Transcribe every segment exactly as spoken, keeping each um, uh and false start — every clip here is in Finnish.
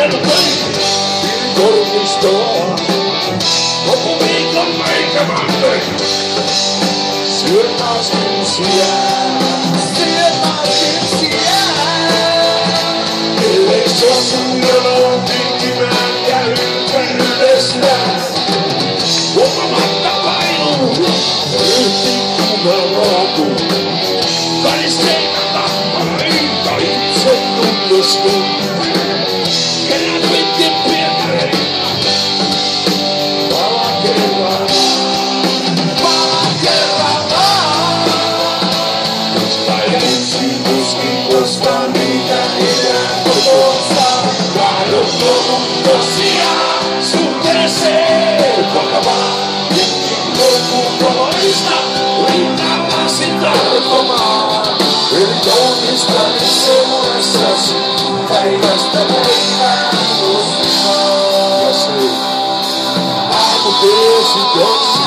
Katselu töihin, pidin korvistoa. Loppuviikon meikämään töihin. Syö taas kynsiä, syö taas kynsiä. Ellei suosun jonoon tinkimään ja ympärillestään. Huomamatta painuu, ryhtiin kuumaan laakuun. Karisteina tappariinta itse tunnostun. Kerran pitkin Pietareita. Pala kerran, pala kerran vaan. Tai ensin tuskin koskaan niitä enää kotossa. Tahdotko tosiaan suhteeseen vakavaa? Hetkin loppukoista rinnallasi tarkomaan. Eli kaunistani seurassasi päivästä päivään nostaa. Ja se aamu teesi tossi.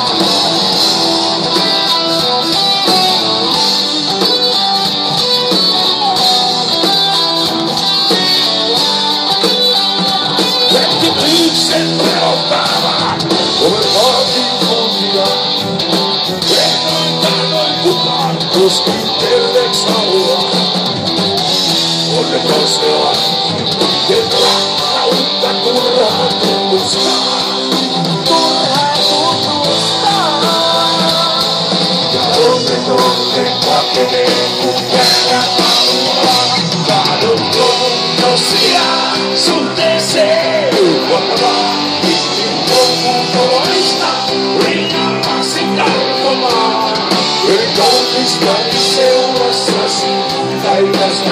Hetki pyyksen teopäivään, olen vaatin kunnia. Ehdoin tahdoin kukaan, tuskin terveeks haluaa. Onneksi se on, et rakkautta turhaa tunnustaa. Turhaa tunnustaa. Ja onnen onnen pakenee, kun käydä haluaa. Tahdotko tosiaan suhteeseen vakavaa? Pitkin loppukoista rinnallasi tarkomaan. Eli kaunistani seurassasi päivästä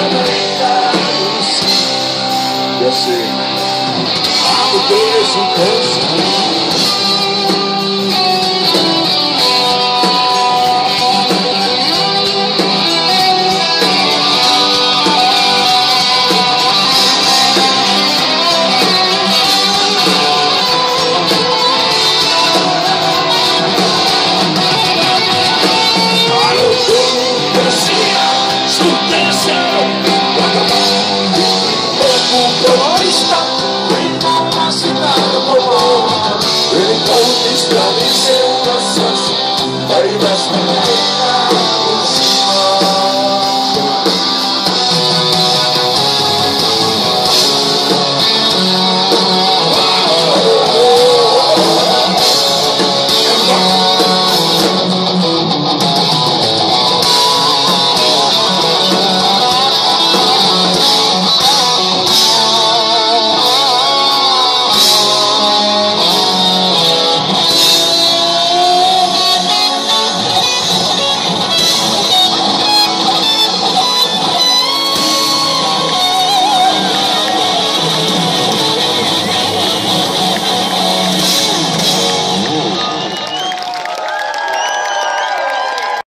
päivään. Ja se aamu teesi koskaan.